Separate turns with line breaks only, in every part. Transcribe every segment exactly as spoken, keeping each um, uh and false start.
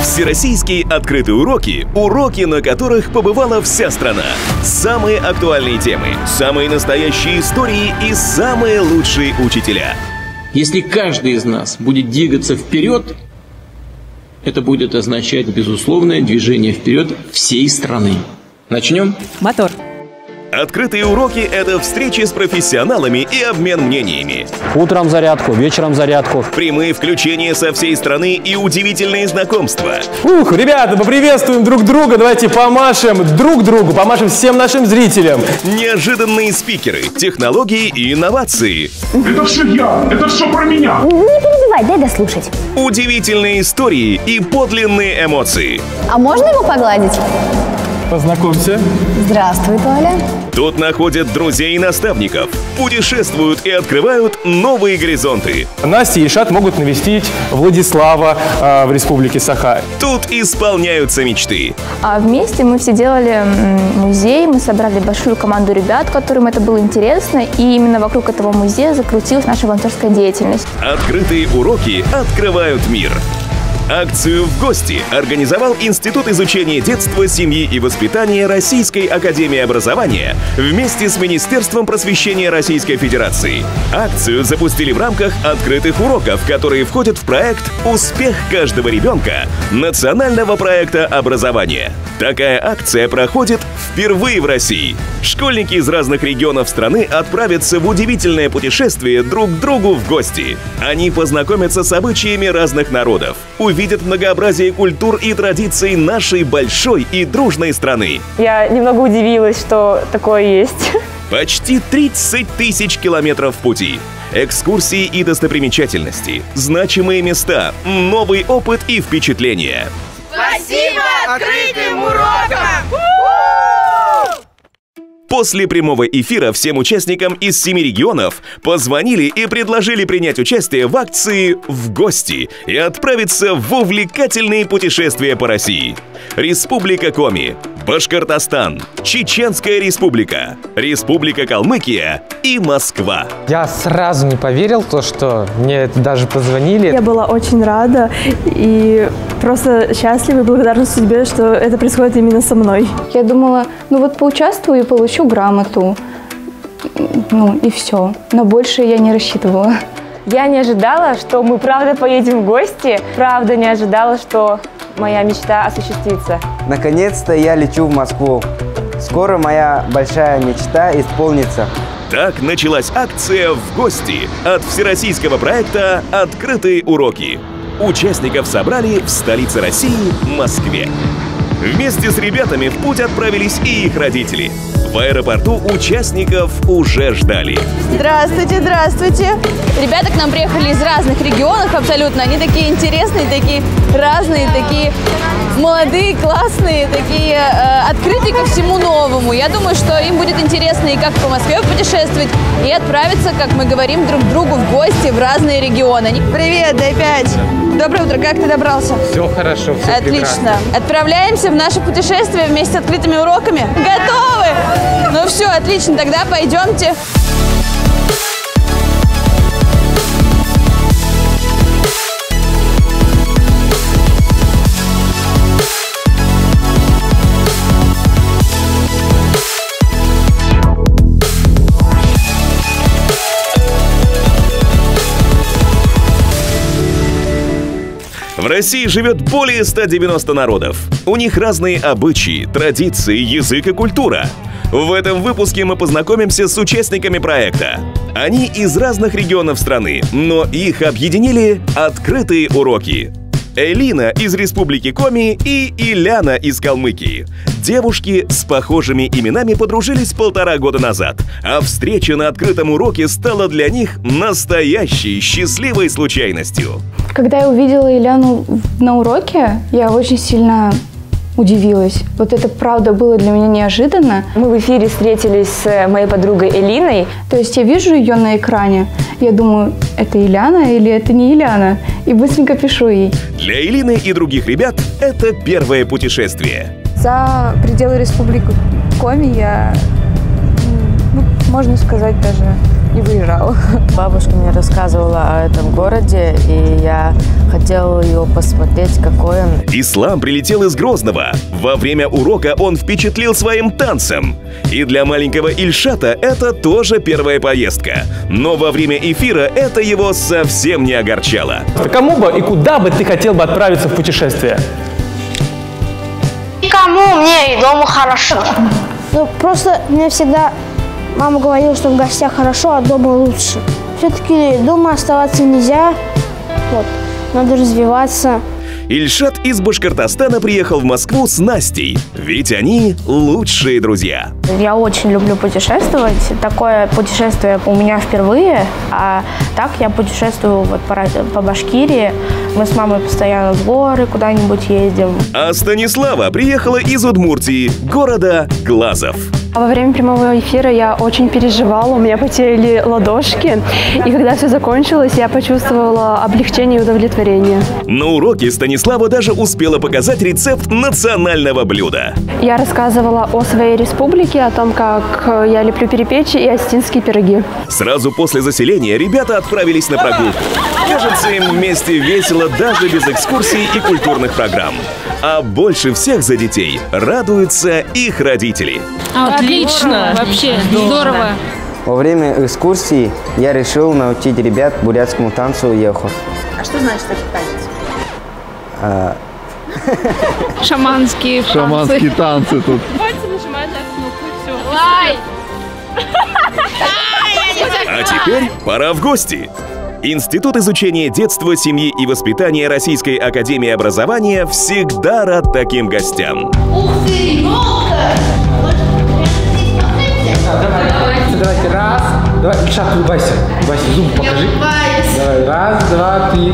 Всероссийские открытые уроки – уроки, на которых побывала вся страна. Самые актуальные темы, самые настоящие истории и самые лучшие учителя.
Если каждый из нас будет двигаться вперед, это будет означать безусловное движение вперед всей страны. Начнем?
Мотор.
Открытые уроки – это встречи с профессионалами и обмен мнениями.
Утром зарядку, вечером зарядку.
Прямые включения со всей страны и удивительные знакомства.
Ух, ребята, поприветствуем друг друга, давайте помашем друг другу, помашем всем нашим зрителям.
Неожиданные спикеры, технологии и инновации.
Это все я, это все про меня.
Не перебивай, дай дослушать.
Удивительные истории и подлинные эмоции.
А можно его погладить?
Познакомься.
Здравствуй, Толя.
Тут находят друзей и наставников, путешествуют и открывают новые горизонты.
Настя и Ильшат могут навестить Владислава э, в республике Саха.
Тут исполняются мечты.
А вместе мы все делали музей, мы собрали большую команду ребят, которым это было интересно, и именно вокруг этого музея закрутилась наша волонтерская деятельность.
Открытые уроки открывают мир. Акцию «В гости» организовал Институт изучения детства, семьи и воспитания Российской академии образования вместе с Министерством просвещения Российской Федерации. Акцию запустили в рамках открытых уроков, которые входят в проект «Успех каждого ребенка» национального проекта образования. Такая акция проходит впервые в России. Школьники из разных регионов страны отправятся в удивительное путешествие друг к другу в гости. Они познакомятся с обычаями разных народов, увидят многообразие культур и традиций нашей большой и дружной страны.
Я немного удивилась, что такое есть.
Почти тридцать тысяч километров пути. Экскурсии и достопримечательности, значимые места, новый опыт и впечатления.
Спасибо открытым урокам!
После прямого эфира всем участникам из семи регионов позвонили и предложили принять участие в акции «В гости» и отправиться в увлекательные путешествия по России. Республика Коми, Башкортостан, Чеченская республика, Республика Калмыкия и Москва.
Я сразу не поверил, то, что мне даже позвонили.
Я была очень рада и просто счастлива и благодарна судьбе, что это происходит именно со мной. Я думала, ну вот поучаствую и получу грамоту, ну и все. Но больше я не рассчитывала. Я не ожидала, что мы правда поедем в гости, правда не ожидала, что моя мечта осуществится.
Наконец-то я лечу в Москву. Скоро моя большая мечта исполнится.
Так началась акция «В гости» от всероссийского проекта «Открытые уроки». Участников собрали в столице России, Москве. Вместе с ребятами в путь отправились и их родители. В аэропорту участников уже ждали.
Здравствуйте, здравствуйте. Ребята к нам приехали из разных регионов абсолютно. Они такие интересные, такие разные, такие молодые, классные, такие э, открытые ко всему новому. Я думаю, что им будет интересно и как по Москве путешествовать, и отправиться, как мы говорим, друг к другу в гости в разные регионы. Привет, дай пять. Доброе утро, как ты добрался?
Все хорошо, все
Отлично.
прекрасно.
Отправляемся в наше путешествие вместе с открытыми уроками. Готовы? Ну все, отлично, тогда пойдемте.
В России живет более ста девяноста народов. У них разные обычаи, традиции, язык и культура. В этом выпуске мы познакомимся с участниками проекта. Они из разных регионов страны, но их объединили открытые уроки. Элина из Республики Коми и Иляна из Калмыкии. Девушки с похожими именами подружились полтора года назад, а встреча на открытом уроке стала для них настоящей счастливой случайностью.
Когда я увидела Иляну на уроке, я очень сильно удивилась. Вот это правда было для меня неожиданно. Мы в эфире встретились с моей подругой Элиной. То есть я вижу ее на экране, я думаю, это Иляна или это не Иляна? И быстренько пишу ей.
Для Элины и других ребят это первое путешествие.
За пределы Республики Коми я, ну, можно сказать, даже
и выезжал. Бабушка мне рассказывала о этом городе, и я хотела его посмотреть, какой он.
Ислам прилетел из Грозного. Во время урока он впечатлил своим танцем. И для маленького Ильшата это тоже первая поездка. Но во время эфира это его совсем не огорчало.
Кому бы и куда бы ты хотел бы отправиться в путешествие?
Никому, мне и дома хорошо.
Ну, просто мне всегда мама говорила, что в гостях хорошо, а дома лучше. Все-таки дома оставаться нельзя. Вот. Надо развиваться.
Ильшат из Башкортостана приехал в Москву с Настей, ведь они лучшие друзья.
Я очень люблю путешествовать. Такое путешествие у меня впервые, а так я путешествую вот по, по Башкирии. Мы с мамой постоянно в горы куда-нибудь ездим.
А Станислава приехала из Удмуртии, города Глазов.
Во время прямого эфира я очень переживала, у меня потели ладошки. И когда все закончилось, я почувствовала облегчение и удовлетворение.
На уроке Станислава даже успела показать рецепт национального блюда.
Я рассказывала о своей республике, о том, как я леплю перепечи и осетинские пироги.
Сразу после заселения ребята отправились на прогулку. Кажется, им вместе весело даже без экскурсий и культурных программ. А больше всех за детей радуются их родители.
Отлично! Вообще здорово!
Во время экскурсии я решил научить ребят бурятскому танцу йохо.
А что значит этот танец?
А...
Шаманские танцы.
Шаманские танцы тут.
Пальцы нажимают на кнопку и все. Лай!
А теперь пора в гости. Институт изучения детства, семьи и воспитания Российской академии образования всегда рад таким гостям.
Ух ты, елка!
Давайте, давайте, раз, давай, Ильшат, улыбайся, улыбайся, зуб покажи. Давай, раз, два, три.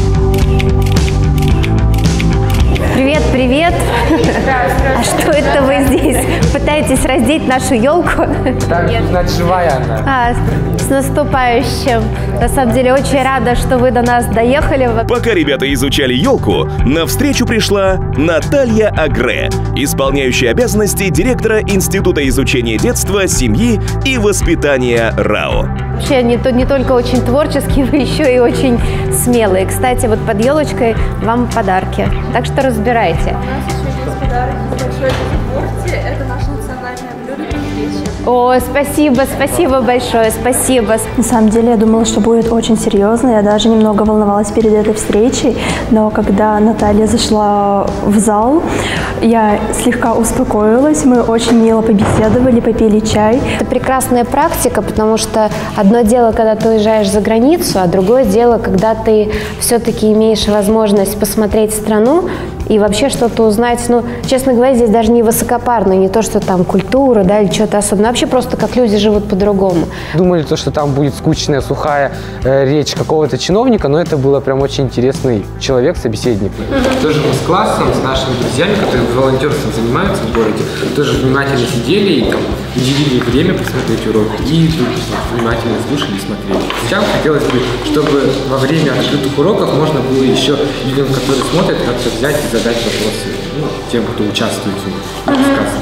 Привет, привет. А что это вы здесь? Пытаетесь раздеть нашу елку?
Так, значит, живая она.
А, с наступающим. На самом деле, очень рада, что вы до нас доехали.
Пока ребята изучали елку, навстречу пришла Наталья Агре, исполняющая обязанности директора Института изучения детства, семьи и воспитания РАО.
Вообще, не, то, не только очень творческие, вы еще и очень смелые. Кстати, вот под елочкой вам подарки. Так что разбирайтесь.
У нас еще есть подарок из большой порции. Это наше национальное блюдо печи.
О, спасибо, спасибо большое, спасибо.
На самом деле, я думала, что будет очень серьезно. Я даже немного волновалась перед этой встречей. Но когда Наталья зашла в зал, я слегка успокоилась. Мы очень мило побеседовали, попили чай.
Это прекрасная практика, потому что одно дело, когда ты уезжаешь за границу, а другое дело, когда ты все-таки имеешь возможность посмотреть страну и вообще что-то узнать. Ну, честно говоря, здесь даже не высокопарно, не то, что там культура, да, или что-то особенное. Вообще просто как люди живут по-другому.
Думали, то, что там будет скучная, сухая э, речь какого-то чиновника, но это было прям очень интересный человек, собеседник.
Тоже мы с классом, с нашими друзьями, которые волонтерством занимаются в городе, тоже внимательно сидели и там уделили время посмотреть урок и внимательно слушали и смотрели. Сейчас хотелось бы, чтобы во время открытых уроков можно было еще людям, которые смотрят, как-то взять и задать вопросы, ну, тем, кто участвует в них, рассказывает.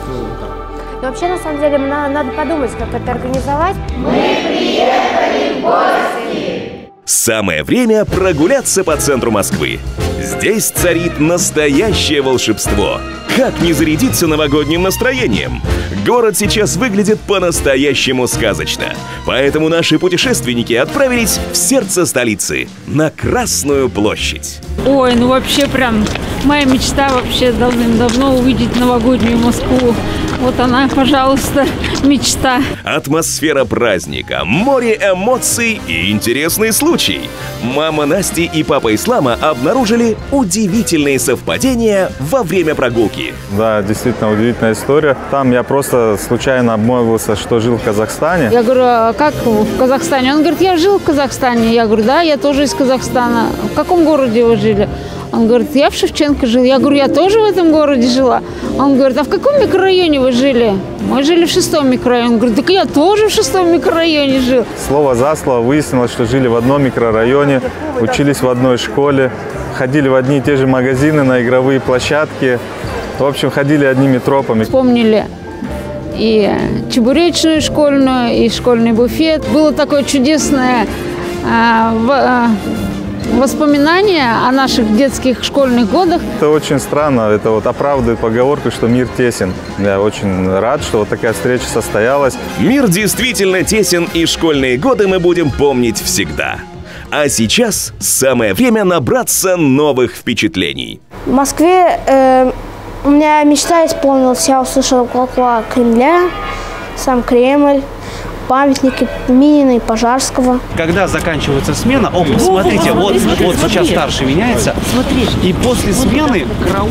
Но вообще, на самом деле, надо, надо подумать, как это организовать.
Мы приехали в гости!
Самое время прогуляться по центру Москвы. Здесь царит настоящее волшебство. Как не зарядиться новогодним настроением? Город сейчас выглядит по-настоящему сказочно. Поэтому наши путешественники отправились в сердце столицы, на Красную площадь.
Ой, ну вообще прям моя мечта вообще давным-давно увидеть новогоднюю Москву. Вот она, пожалуйста, мечта.
Атмосфера праздника, море эмоций и интересный случай. Мама Насти и папа Ислама обнаружили удивительные совпадения во время прогулки.
Да, действительно удивительная история. Там я просто случайно обмолвился, что жил в Казахстане.
Я говорю, а как в Казахстане? Он говорит, я жил в Казахстане. Я говорю, да, я тоже из Казахстана. В каком городе вы жили? Он говорит, я в Шевченко жил. Я говорю, я тоже в этом городе жила. Он говорит, а в каком микрорайоне вы жили? Мы жили в шестом микрорайоне. Он говорит, так я тоже в шестом микрорайоне жил.
Слово за слово выяснилось, что жили в одном микрорайоне, учились в одной школе, ходили в одни и те же магазины, на игровые площадки. В общем, ходили одними тропами.
Вспомнили и чебуречную школьную, и школьный буфет. Было такое чудесное э, в, э, воспоминание о наших детских школьных годах.
Это очень странно, это вот оправдывает поговорку, что мир тесен. Я очень рад, что вот такая встреча состоялась.
Мир действительно тесен, и школьные годы мы будем помнить всегда. А сейчас самое время набраться новых впечатлений.
В Москве э, у меня мечта исполнилась. Я услышала колокола Кремля, сам Кремль, памятники Минина и Пожарского.
Когда заканчивается смена, о, посмотрите, вот, вот сейчас старший меняется, и после смены караул.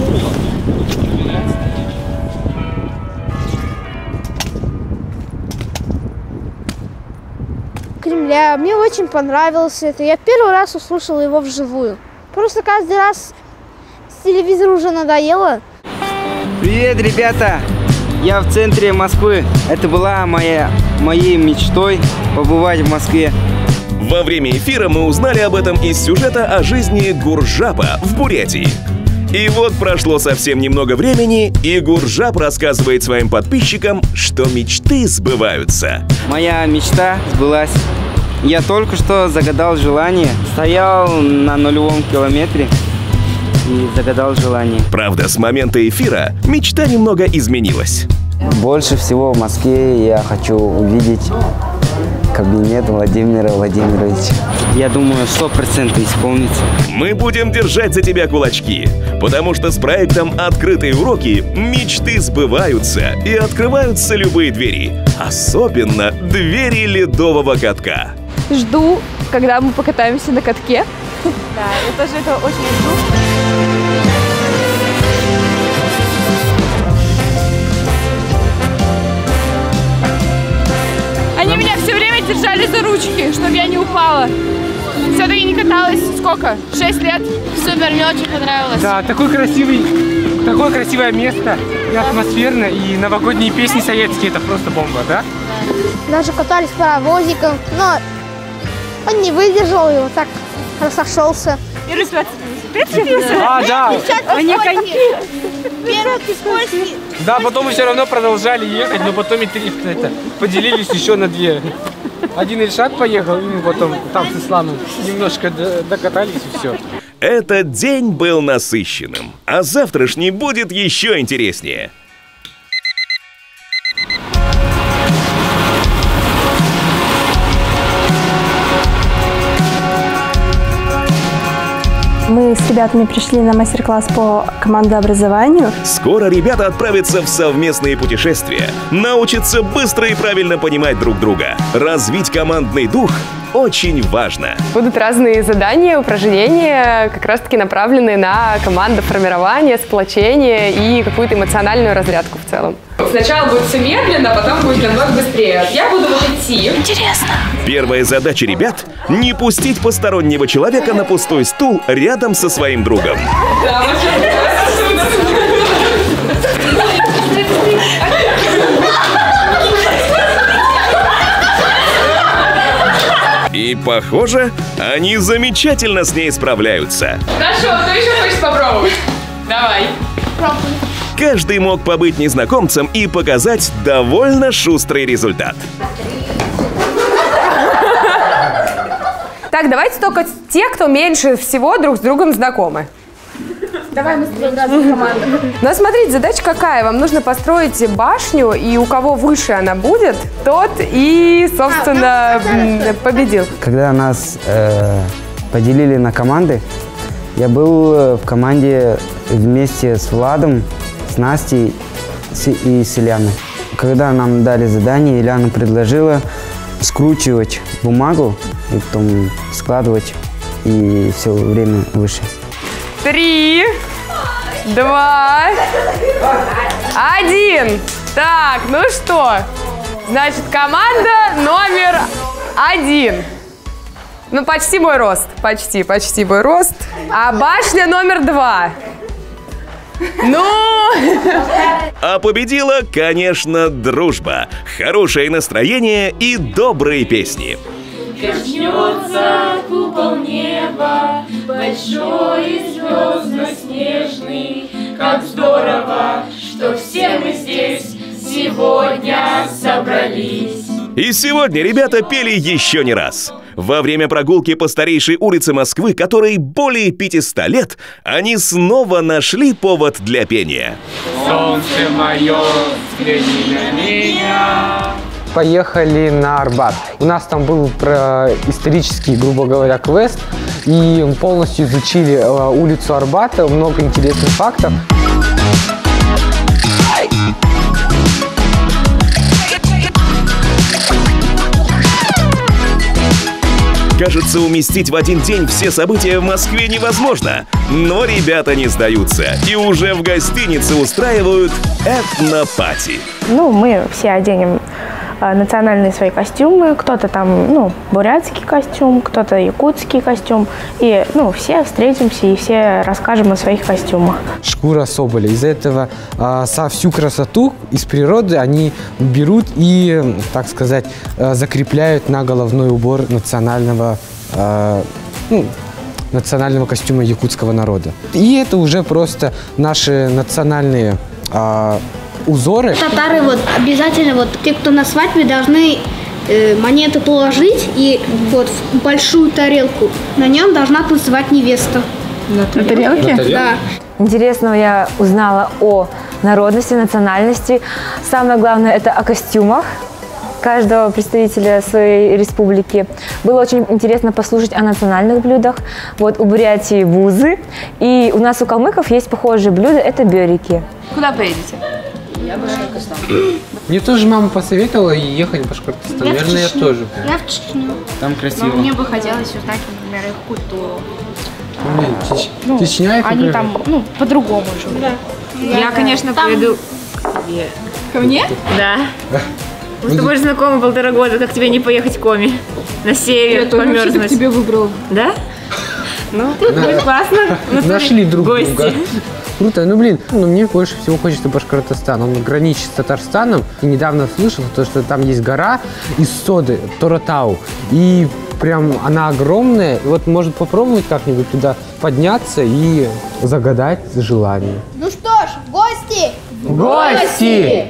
Кремля. Мне очень понравилось это. Я первый раз услышала его вживую. Просто каждый раз с телевизора уже надоело.
Привет, ребята! Я в центре Москвы. Это была моя, моей мечтой побывать в Москве.
Во время эфира мы узнали об этом из сюжета о жизни Гуржапа в Бурятии. И вот прошло совсем немного времени, и Гуржап рассказывает своим подписчикам, что мечты сбываются.
Моя мечта сбылась. Я только что загадал желание. Стоял на нулевом километре и загадал желание.
Правда, с момента эфира мечта немного изменилась.
Больше всего в Москве я хочу увидеть кабинет Владимира Владимировича. Я думаю, сто процентов исполнится.
Мы будем держать за тебя кулачки, потому что с проектом «Открытые уроки» мечты сбываются и открываются любые двери, особенно двери ледового катка.
Жду, когда мы покатаемся на катке. Да, я тоже этого очень жду. Они меня все время держали за ручки, чтобы я не упала. Все-таки не каталась сколько? Шесть лет. Супер, мне очень понравилось.
Да, такой красивый, такое красивое место, и атмосферно, и новогодние песни советские, это просто бомба, да?
Даже катались паровозиком, но он не выдержал и вот так разошелся.
И ребят, ты цепился?
А, да.
Они коньки.
Первый скользкий.
Да, потом мы все равно продолжали ехать, но потом и три, это, поделились еще на две. Один Ильшат поехал, и потом там с Исламом немножко докатались, и все.
Этот день был насыщенным, а завтрашний будет еще интереснее.
Мы с ребятами пришли на мастер-класс по командообразованию.
Скоро ребята отправятся в совместные путешествия, научатся быстро и правильно понимать друг друга. Развить командный дух очень важно.
Будут разные задания, упражнения, как раз-таки направленные на командоформирование, сплочение и какую-то эмоциональную разрядку в целом. Сначала будет все медленно, потом будет намного быстрее. Я буду вот идти. Интересно.
Первая задача ребят – не пустить постороннего человека на пустой стул рядом со своим другом.
Да,
И, похоже, они замечательно с ней справляются.
Хорошо, кто еще хочет попробовать? Давай.
Пробуй.
Каждый мог побыть незнакомцем и показать довольно шустрый результат.
Так, давайте только те, кто меньше всего друг с другом знакомы.
Давай мы строим разные команды.
Ну, смотрите, задача какая? Вам нужно построить башню, и у кого выше она будет, тот и, собственно, победил.
Когда нас э, поделили на команды, я был в команде вместе с Владом, с Настей и с Ильяной. Когда нам дали задание, Ильяна предложила скручивать бумагу и потом складывать, и все время выше.
Три, два, один. Так, ну что? Значит, команда номер один. Ну, почти мой рост. Почти, почти мой рост. А башня номер два. Ну!
А победила, конечно, дружба, хорошее настроение и добрые песни.
Коснется купол неба, большой и звездно-снежный. Как здорово, что все мы здесь сегодня. сегодня собрались.
И сегодня ребята пели еще не раз. Во время прогулки по старейшей улице Москвы, которой более пятисот лет, они снова нашли повод для пения.
Солнце мое, взгляни на меня.
Поехали на Арбат. У нас там был про исторический, грубо говоря, квест. И полностью изучили э, улицу Арбата, много интересных фактов.
Кажется, уместить в один день все события в Москве невозможно. Но ребята не сдаются и уже в гостинице устраивают этнопати.
Ну, мы все оденем э, национальные свои костюмы. Кто-то там, ну, бурятский костюм, кто-то якутский костюм. И, ну, все встретимся и все расскажем о своих костюмах.
Шкура соболя. Из-за этого э, со всю красоту из природы они берут и, так сказать, э, закрепляют на головной убор национального, э, ну, национального костюма якутского народа. И это уже просто наши национальные э, узоры.
Татары вот обязательно, вот те, кто на свадьбе, должны э, монеты положить и вот в большую тарелку. На нем должна танцевать невеста.
На тарелке?
Да.
Интересного я узнала о народности, национальности. Самое главное – это о костюмах каждого представителя своей республики. Было очень интересно послушать о национальных блюдах. Вот у Бурятии бузы, и у нас у калмыков есть похожие блюда – это бёрики.
Куда поедете?
Я в Башкортостан. Мне тоже мама посоветовала ехать в Башкортостан.
Я
Наверное,
в Чечню.
я тоже.
Я в Чечню.
Там красиво.
Но мне бы хотелось узнать, например, их культуру.
Блин, Чеч...
Ну,
Чечня, это
они
прям...
там, ну, по-другому живут.
Да.
Я,
Я, конечно,
там...
поеду к тебе. Ко мне?
Да. Мы с тобой же знакомы полтора года, как тебе не поехать в Коми? На север,
Я тоже
померзнуть.
тебе выбрала.
Да? Ну, тут
Да.
будет классно. Ну,
Нашли друг
гости.
друга. Круто. Ну, блин, ну, мне больше всего хочется Башкортостан. Он граничит с Татарстаном. И недавно слышал, то, что там есть гора из соды, Торатау. И прям она огромная. И вот, может, попробовать как-нибудь туда подняться и загадать желание.
Ну что ж, в гости!
В гости!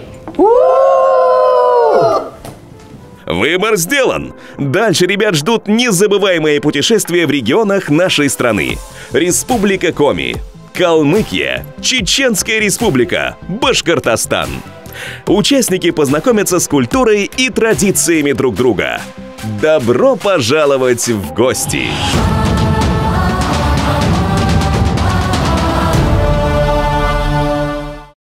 Выбор сделан. Дальше ребят ждут незабываемые путешествия в регионах нашей страны. Республика Коми, Калмыкия, Чеченская республика, Башкортостан. Участники познакомятся с культурой и традициями друг друга. Добро пожаловать в гости!